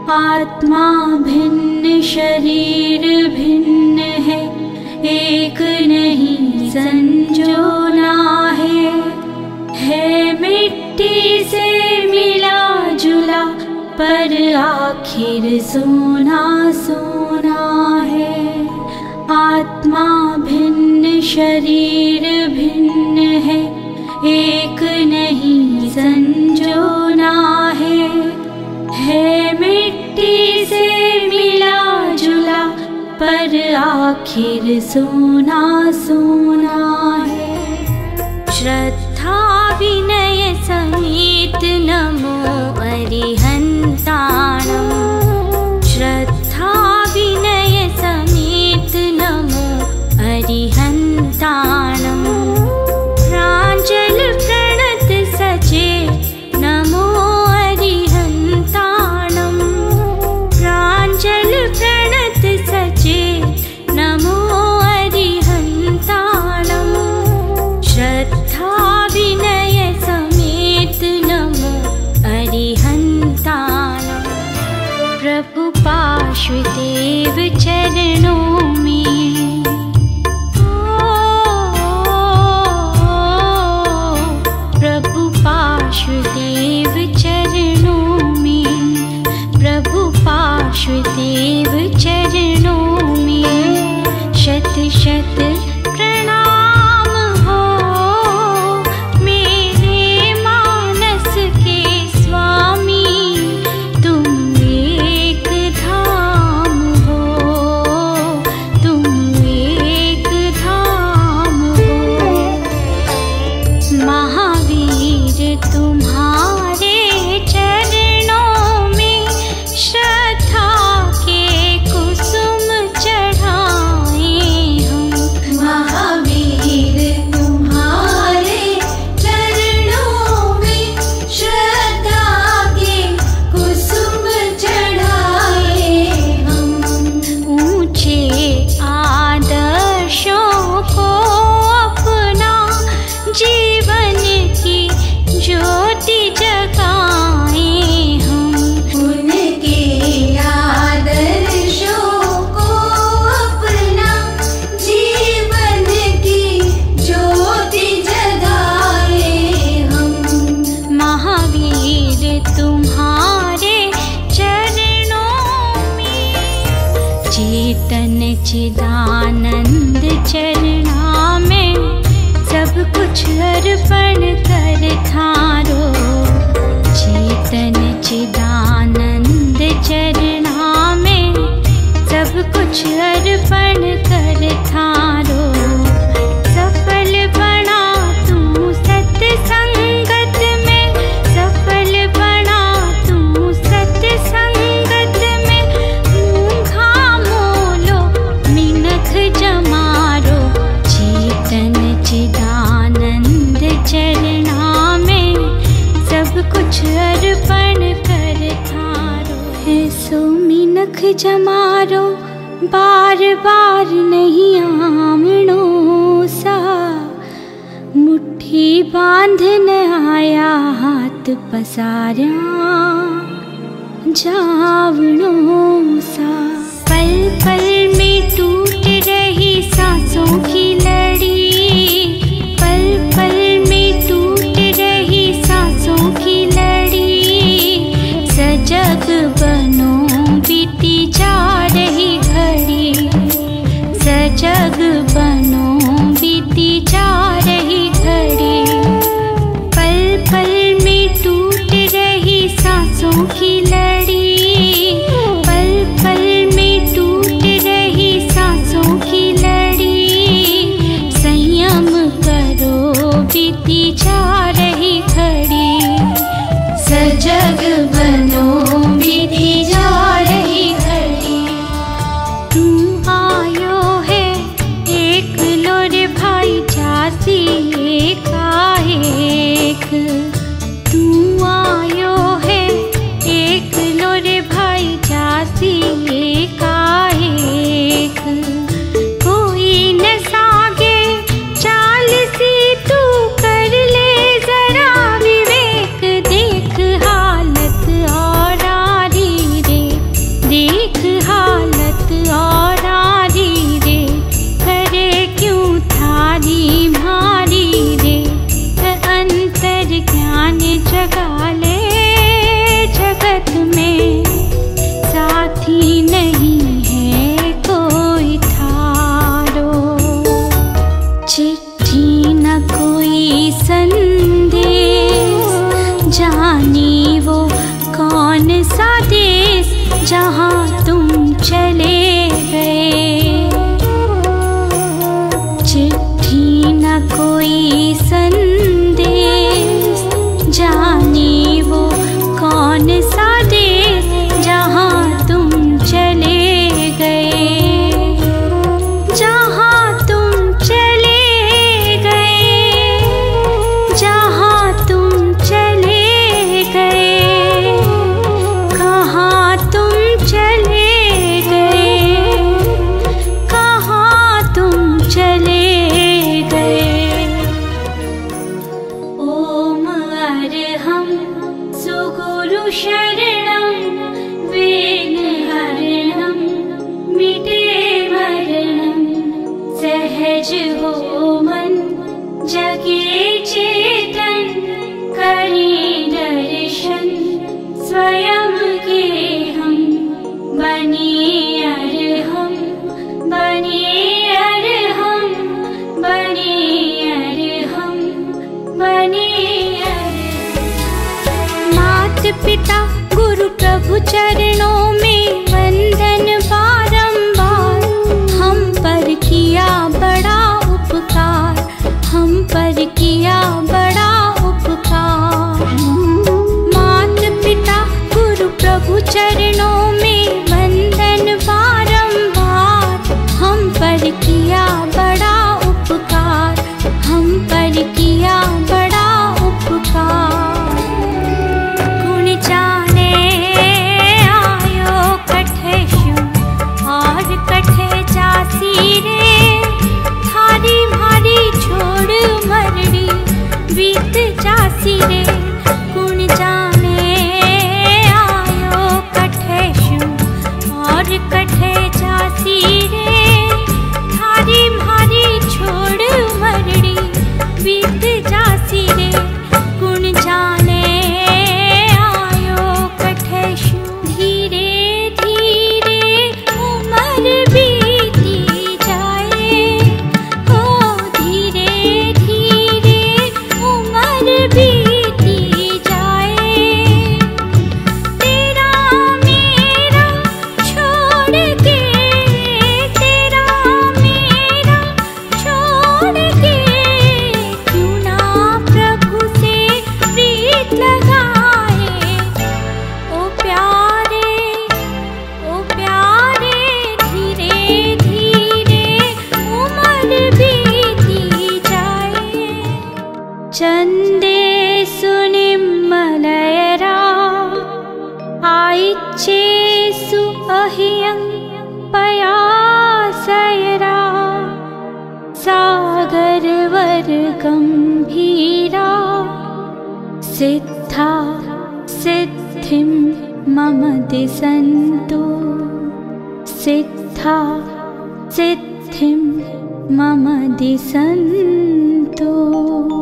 आत्मा भिन्न शरीर भिन्न है, एक नहीं संजोना है मिट्टी से मिला जुला, पर आखिर सोना सोना है। आत्मा भिन्न शरीर भिन्न है, एक नहीं संजोना है मिट्टी से मिला जुला, पर आखिर सोना सोना है। श्रद्धा विनय समेत नमो अरिहन्ताणं, श्रद्धा विनय समेत नमो अरिहन्ताणं। प्राञ्जल प्रणत सचे नमो अरिहन्ताणं, प्राञ्जल प्रणत सचे नमो अरिहन्ताणं। श्रद्धा विनय समेत नमो अरिहन्ताणं। प्रभु पार्श्वदेव चरणों में, प्रभु पार्श्वदेव चरणों में, प्रभु पार्श्वदेव चरणों में शत शत प्रणाम हो। मेरे मानस के स्वामी तुम एक धाम हो, तुम एक धाम हो। महावीर तुम्हारे चरणों में श्रद्धा के कुसुम चढ़ाए हम। महावीर तुम्हारे चरणों में श्रद्धा के कुसुम चढ़ाए हम। ऊंचे आदर्शों को अपना जीवन की ज्योति जगाए हम। उनके आदर्शों को अपना जीवन की ज्योति जगाए हम। महावीर तुम्हारे चरणों में चेतन चिदानंद चरणा में सब कुछ अर्पण कर थारो। चेतन चिदानंद चरणा में सब कुछ अर्पण कर थारो। सफल बना तू सत्संगत में, सफल बना तू सत्संगत में। मूंगा मोलो मिनख जमारो, चेतन चिदानंद चरणा में सब कुछ अर्पण कर थारो। है सो मिनख जमारो बार बार नहीं आमणो सा। मुट्ठी बांधन आया हाथ पसारा जावणो सा। पल पल में टूट रही सांसों की लड़ी, पल पल में टूट रही सांसों की लड़ी। सजग बनो बीती जा रही घड़ी, सजग बनो बीती जा रही घड़ी। पल पल में टूट रही सांसों की लड़ी, पल पल में टूट रही सांसों की लड़ी। संयम करो बीती जा रही घड़ी, सजग बनो बीती जाने वो कौन सा देश जहाँ तुम चले गए। चिट्ठी न कोई संदेश, जाने वो कौन सा देश जहाँ तुम चले गए। जहाँ तुम चले गए, जहाँ तुम चले गए, कहाँ तुम चले गए, कहाँ तुम चले गए। ओम अरहं सुगुरु शरणं वेन हरणं मिटे मरणं। सहज हो मन जगे चेतन, करें दर्शन स्वयं के हम। बने अरहं, बने अरहं, बने अरहं, बने अरहं। मात पिता गुरु प्रभु चरणों में वंदन बारंबार। हम पर किया बड़ा उपकार, हम पर किया बड़ा उपकार। मात पिता गुरु प्रभु चरणों में वंदन बारंबार। हम पर किया बड़ा उपकार, हम पर किया बड़ा उपकार। गुण जाने आयो कठे शु और कठे जासी रे। थारी भारी छोड़ मरड़ी बीत जासी रे। गुण जाने आयो कठे शु और कठे जासी रे। थारी भारी छोड़ मरड़ी बीत जासी रे। गुण जाने आयो कठे शु। धीरे धीरे उम्र बीती जाए, ओ धीरे धीरे उम्र बीती जाए। तेरा मेरा छोड़ के, तेरा मेरा छोड़ के, क्यों ना प्रभु से प्रीत लगाए। ओ प्यारे, ओ प्यारे, धीरे धीरे उम्र बीती जाए। चंदेषु निर्मलयरा आइच्छेषु अह्यं पयासयरा। सागरवर गंभीरा सिद्धा सिद्धिं मम दिशन्तु। सिद्धा सिद्धिं मम दिशन्तु।